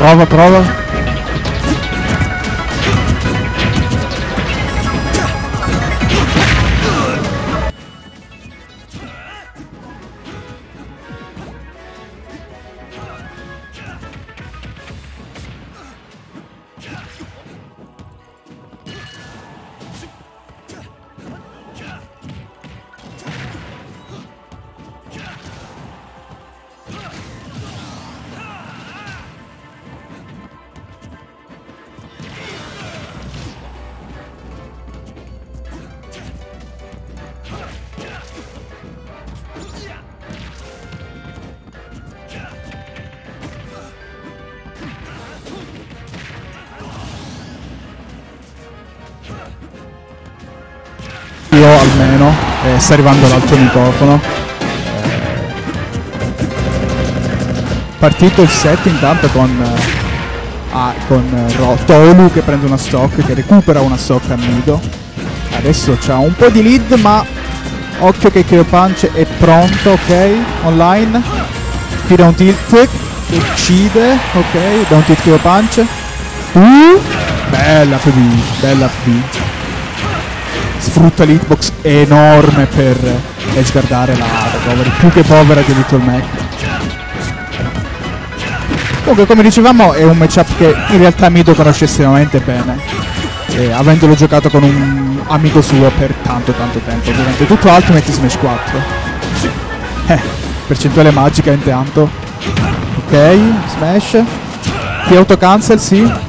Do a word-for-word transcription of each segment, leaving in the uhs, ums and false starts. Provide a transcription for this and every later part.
Prova, prova. Io almeno, eh, sta arrivando l'altro microfono. Eh, partito il set intanto con, eh, ah, con eh, Tolu che prende una stock, che recupera una stock a nido. Adesso c'ha un po' di lead, ma occhio che K O Punch è pronto, ok, online. Qui da un tilt, uccide, ok, da un tilt K O Punch. Uh, bella P B, bella P B. Sfrutta l'hitbox enorme per edgeguardare la recovery, più che povera di Little Mac. Comunque, come dicevamo, è un matchup che in realtà Mido conosce estremamente bene, e avendolo giocato con un amico suo per tanto tanto tempo, durante tutto Ultimate Smash quattro. Eh, percentuale magica intanto. Ok, Smash. Qui auto cancel, sì.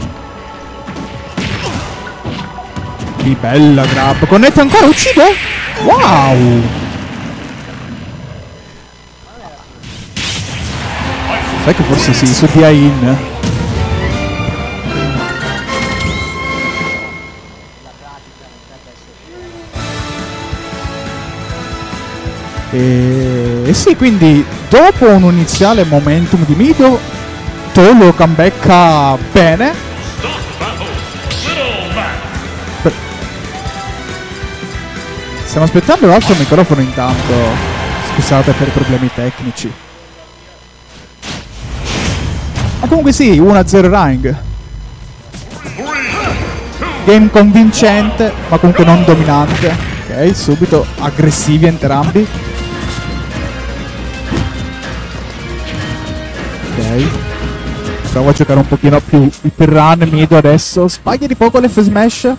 Che bella grab. Connette ancora, uccide? Wow! Sai che forse sì, su D I in. E, e sì, quindi dopo un iniziale momentum di Mido, Tolu comebacka bene. Stiamo aspettando l'altro microfono intanto. Scusate per i problemi tecnici. Ma comunque sì, uno a zero Ring. Game convincente, ma comunque non dominante. Ok, subito aggressivi entrambi. Ok. Provo a giocare un pochino più il run Mido adesso. Sbaglia di poco l'F smash.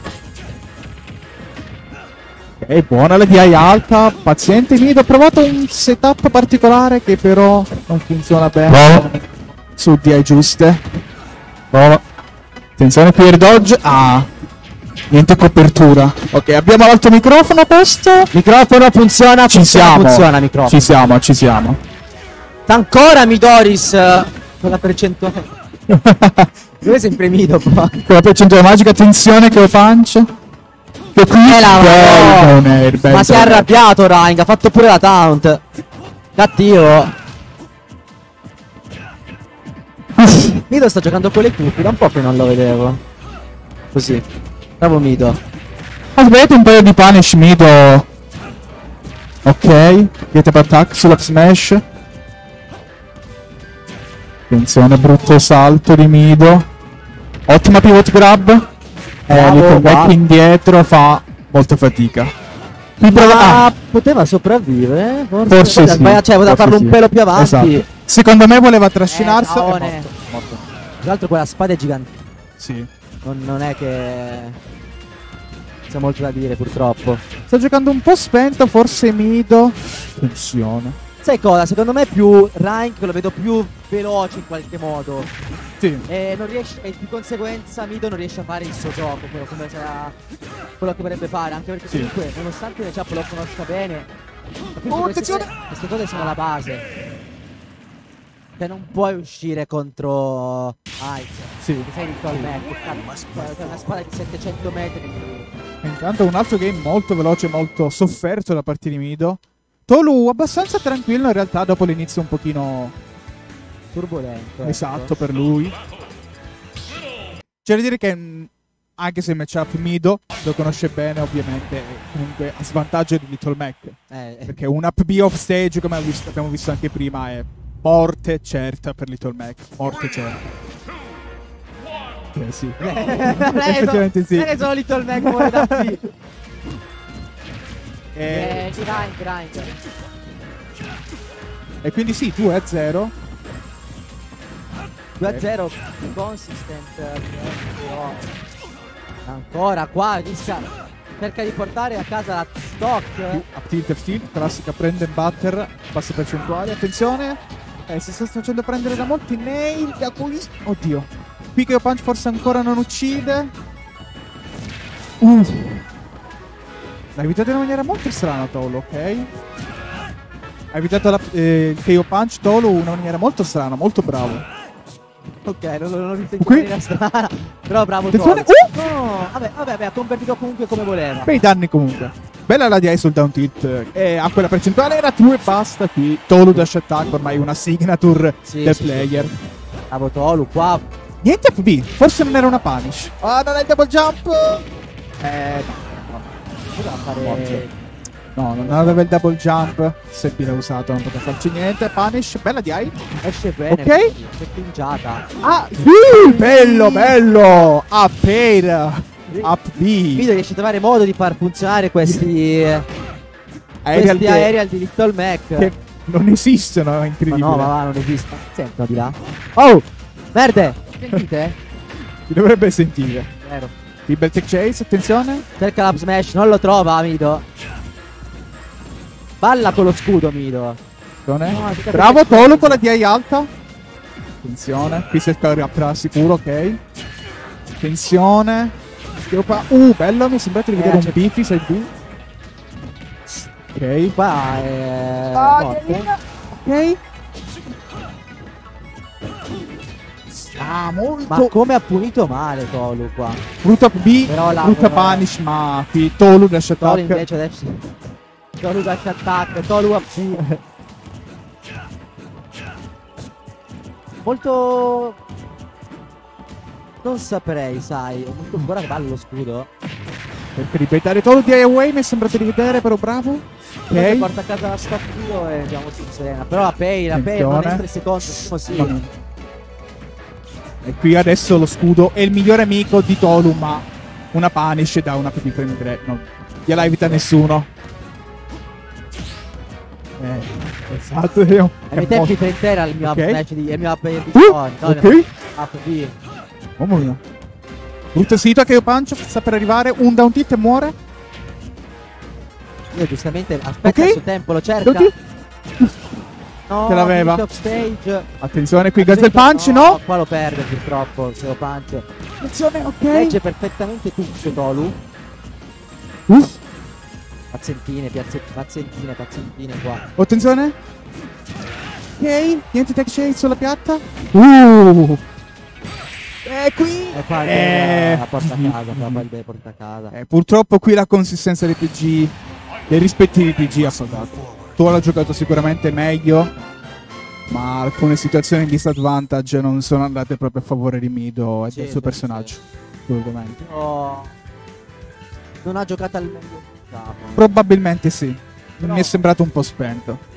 Ok, buona la D I alta, paziente Mido, ha provato un setup particolare che però non funziona bene. Bravo. Su D I giuste. Bravo. Attenzione qui il dodge. Ah, niente copertura. Ok, abbiamo l'altro microfono a posto. Microfono funziona, ci funziona, siamo. funziona microfono. Ci siamo, ci siamo. Ancora Midoris con la percentuale. Dove è sempre Mido qua? Con la percentuale magica, attenzione che punch. Che qui è la bel, no. air, bel Ma si è arrabbiato Ring, ha fatto pure la taunt. Cattivo. Mido sta giocando con le cuffie, da un po' che non lo vedevo. Così. Bravo Mido. Ha sbagliato un paio di punish Mido. Ok, get up attack sull'up smash. Attenzione, brutto salto di Mido. Ottima pivot grab. Eh, Little Mac indietro fa molta fatica. Mi prova... Ah, poteva sopravvivere? Forse, forse sì. Cioè, poteva farlo sì. un pelo più avanti. Esatto. Secondo me voleva trascinarsi. Eh, no, è morto, morto. Tra l'altro quella spada è gigante. Sì. Non, non è che... c'è molto da dire purtroppo. Sta giocando un po' spento, forse Mido. Funziona. Sai cosa? Secondo me più Ring lo vedo più veloce in qualche modo. Sì. E non riesce, e di conseguenza Mido non riesce a fare il suo gioco, quello, come sarà, quello che vorrebbe fare, anche perché sì. Comunque, nonostante le chat lo conosca bene, oh, queste, queste cose sono la base. Cioè non puoi uscire contro Ice. Sì. Perché sei Little Mac, c'è una spada di settecento metri. E intanto un altro game molto veloce, molto sofferto da parte di Mido. Tolu abbastanza tranquillo in realtà dopo l'inizio un pochino turbolento. Esatto, ecco. Per lui. C'è da dire che anche se il matchup Mido lo conosce bene, ovviamente è comunque a svantaggio di Little Mac. Eh, eh. Perché una P B off stage, come abbiamo visto anche prima, è morte certa per Little Mac. Morte certa. Eh sì. non è che sono, Effettivamente sì. non è che sono Little Mac muore da P. E, Eh, grind, grind. e quindi sì, due a zero. due a zero consistent. Però ancora qua rischia, cerca di portare a casa la stock. A tilt F tilt, classica prende and butter, basse percentuali. Attenzione, eh, si sta facendo prendere da molti nail. Da cui, oddio, qui che punch forse ancora non uccide. Uh. L'ha evitato in una maniera molto strana Tolu, ok? Ha evitato la, eh, il K O punch Tolu in una maniera molto strana, molto bravo. Ok, non, non ritengo Qui- in maniera strana. Però bravo Attenzione, Tolu. No, vabbè, vabbè, vabbè, ha convertito comunque come voleva. Bei danni comunque. Bella la D I sul down tilt. E a quella percentuale era true e basta qui. Tolu dash attack, ormai una signature Sì, del sì, player. sì. Bravo Tolu, qua. Niente F B, forse non era una punish. Ah, non è il double jump. Eh, Cosa fare? no, non aveva il double jump. Se B l'ha usato non poteva farci niente. Punish, bella D I. Esce bene. Ok. C'è pingiata. Ah, sì, bello, bello. Up air. Up B. Video riesce a trovare modo di far funzionare questi Aerial questi che- aerei di Little Mac. Che non esistono, è Ma incredibile. no, ma va, non esiste. Sentono di là. Oh! Merde! Sentite? Si dovrebbe sentire. Vero. Tibble tech chase, attenzione. Cerca l'up smash, non lo trova Mido. Balla con lo scudo Mido. Attenzione. No, si Bravo capisce Tolu cosa. con la D I alta. Attenzione. Qui si scarica sicuro, ok. Attenzione. Io qua- Uh, bello, mi è sembrato di vedere Eh, un c'è- beefy side B. Ok. Qua è Ah, morte. Ok. Ah, molto. Ma come ha punito male Tolu qua. Brutta B, Però la- brutta però- punish, ma qui Tolu dash Tolu attack. invece adesso. Tolu dash attack, Tolu up C. Molto. Non saprei, sai. È molto ancora bello lo scudo. Per ripetare Tolu D I away, mi è sembrato di vedere, però bravo. Poi Ok. porta a casa la stop io e andiamo su Serena. Però la pay, la pay non è Attenzione. tre secondi, primo sì. E qui adesso lo scudo è il migliore amico di Tolu, ma una punish da una P D frame tre. Non gliela evita nessuno. Eh, esatto. È un, Ai miei è un tempi po'- trenta era il mio Ok. up match di. il mio up di Uh, Bitcoin. No, ok. up B. Mamma mia. Brutta situa che io punch sta per arrivare. Un down tilt e muore. Io giustamente aspetta Ok. il suo tempo, lo cerca. Down tilt. No, Ce l'aveva. top stage. Attenzione qui, Gazel punch, no? Qua lo perde purtroppo, se lo punch. Attenzione, ok. Legge perfettamente tutto Tolu. Uh, Pazzentine, piazze- pazzentine, pazzentine qua. attenzione. Ok, niente tech shade sulla piatta. Uh. E qui. E qua il Eh. la porta a casa, qua poi il bene porta a casa. Eh, purtroppo qui la consistenza dei P G, dei rispettivi P G ha pagato. Tu l'ha giocato sicuramente meglio, ma alcune situazioni di disadvantage non sono andate proprio a favore di Mido e Sì, del sì, suo personaggio. Assolutamente. Però non ha giocato al meglio. Capo. Probabilmente sì. Però- Mi è sembrato un po' spento.